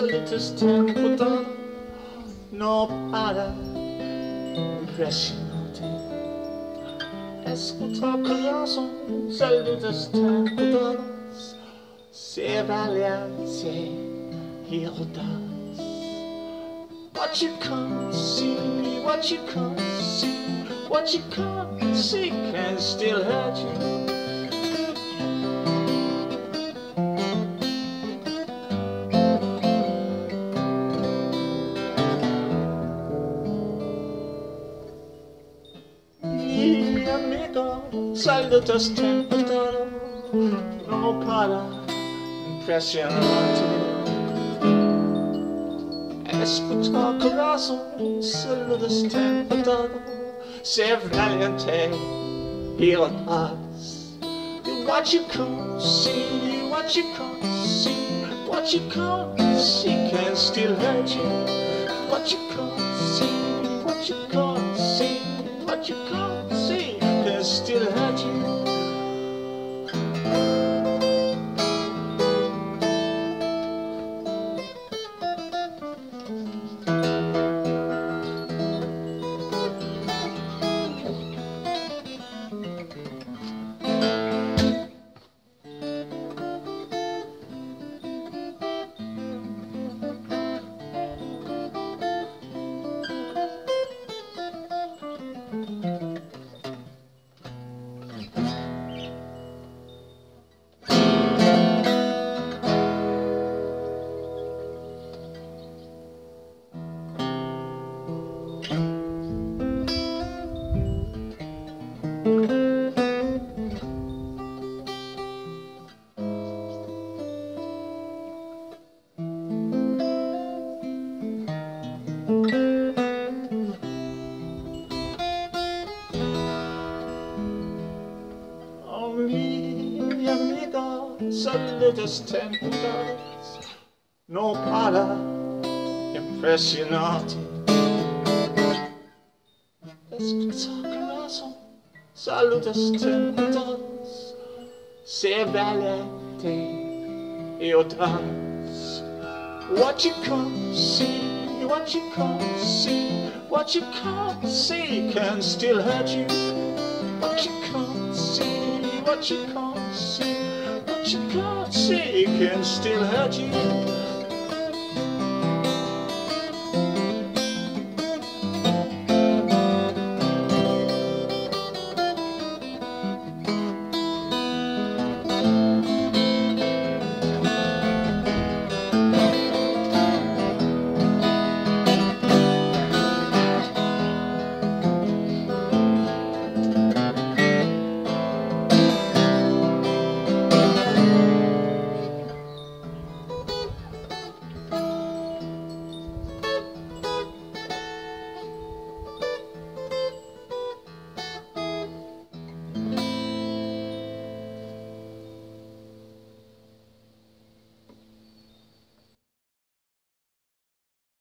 Saludos tempo no para impressionante. Escuta corazón, saludos tempo ser valiente y audaz. What you can't see, what you can't see, what you can't see can still hurt you. Amigo, saludos tempo no para impresionante. Escuta corazón, saludos tempo ser valiente y audaz. What you can't see, what you can't see, what you can't see can still hurt you. What you can't see, what you can't see, what you can't see can still hurt you. Oh, mi amigo, saludos tempo no para impresionante. Escuta corazón, saludos tempo ser valiente y audaz. What you can't see, what you can't see, what you can't see can still hurt you. What you can't see, what you can't see, what you can't see can still hurt you.